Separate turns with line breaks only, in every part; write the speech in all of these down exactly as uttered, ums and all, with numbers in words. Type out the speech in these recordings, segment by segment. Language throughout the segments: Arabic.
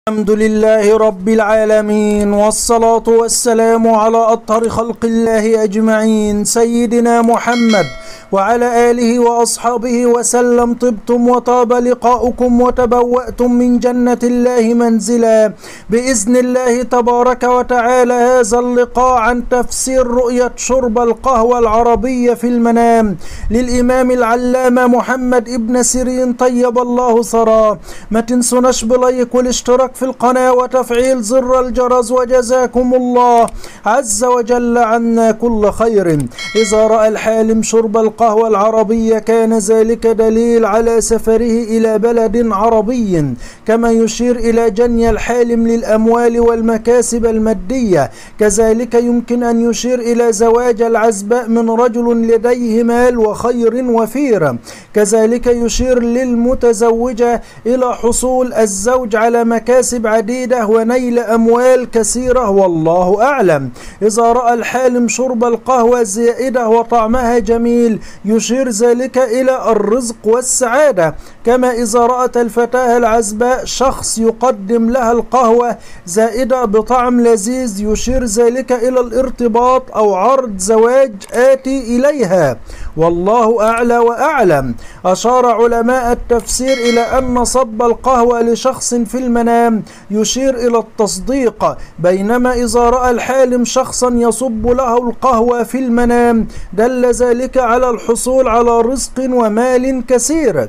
الحمد لله رب العالمين، والصلاة والسلام على أطهر خلق الله أجمعين سيدنا محمد وعلى آله وأصحابه وسلم. طبتم وطاب لقاؤكم وتبوأتم من جنة الله منزلا بإذن الله تبارك وتعالى. هذا اللقاء عن تفسير رؤية شرب القهوة العربية في المنام للإمام العلامة محمد ابن سيرين طيب الله ثراه. ما تنسوناش بلايك والاشتراك في القناة وتفعيل زر الجرس، وجزاكم الله عز وجل عنا كل خير. إذا رأى الحالم شرب القهوة العربية كان ذلك دليل على سفره إلى بلد عربي، كما يشير إلى جني الحالم للأموال والمكاسب المادية. كذلك يمكن أن يشير إلى زواج العزباء من رجل لديه مال وخير وفير. كذلك يشير للمتزوجة إلى حصول الزوج على مكاسب عديدة ونيل أموال كثيرة، والله أعلم. إذا رأى الحالم شرب القهوة زائدة وطعمها جميل يشير ذلك إلى الرزق والسعادة. كما إذا رأت الفتاة العزباء شخص يقدم لها القهوة زائدة بطعم لذيذ يشير ذلك إلى الارتباط أو عرض زواج آتي إليها، والله أعلى وأعلم. أشار علماء التفسير إلى أن صب القهوة لشخص في المنام يشير إلى التصديق، بينما إذا رأى الحالم شخصا يصب له القهوة في المنام دل ذلك على الحصول على رزق ومال كثير.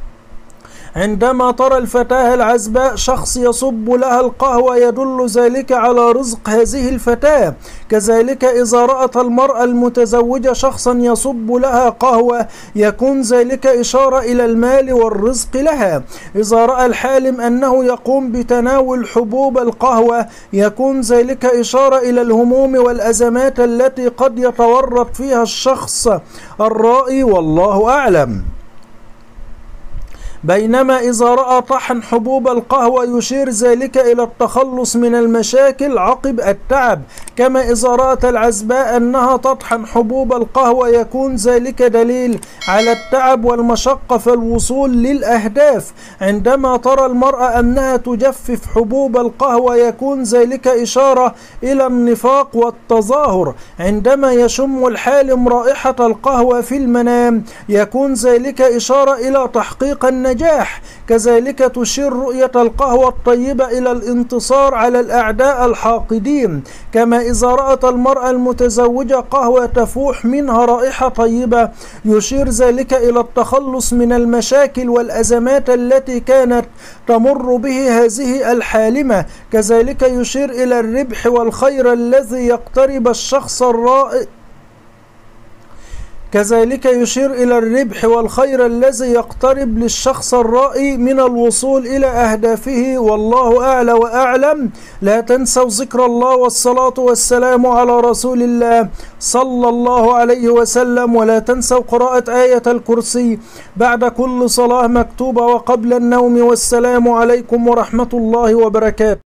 عندما ترى الفتاة العزباء شخص يصب لها القهوة يدل ذلك على رزق هذه الفتاة. كذلك إذا رأت المرأة المتزوجة شخصا يصب لها قهوة يكون ذلك إشارة إلى المال والرزق لها. إذا رأى الحالم أنه يقوم بتناول حبوب القهوة يكون ذلك إشارة إلى الهموم والأزمات التي قد يتورط فيها الشخص الرائي، والله أعلم. بينما إذا رأى طحن حبوب القهوة يشير ذلك إلى التخلص من المشاكل عقب التعب. كما إذا رأت العزباء أنها تطحن حبوب القهوة يكون ذلك دليل على التعب والمشقة في الوصول للأهداف. عندما ترى المرأة أنها تجفف حبوب القهوة يكون ذلك إشارة إلى النفاق والتظاهر. عندما يشم الحالم رائحة القهوة في المنام يكون ذلك إشارة إلى تحقيق النجاح. نجاح. كذلك تشير رؤية القهوة الطيبة إلى الانتصار على الأعداء الحاقدين. كما إذا رأت المرأة المتزوجة قهوة تفوح منها رائحة طيبة يشير ذلك إلى التخلص من المشاكل والأزمات التي كانت تمر به هذه الحالمة. كذلك يشير إلى الربح والخير الذي يقترب الشخص الرائع كذلك يشير إلى الربح والخير الذي يقترب للشخص الرائي من الوصول إلى أهدافه، والله أعلى وأعلم. لا تنسوا ذكر الله والصلاة والسلام على رسول الله صلى الله عليه وسلم، ولا تنسوا قراءة آية الكرسي بعد كل صلاة مكتوبة وقبل النوم. والسلام عليكم ورحمة الله وبركاته.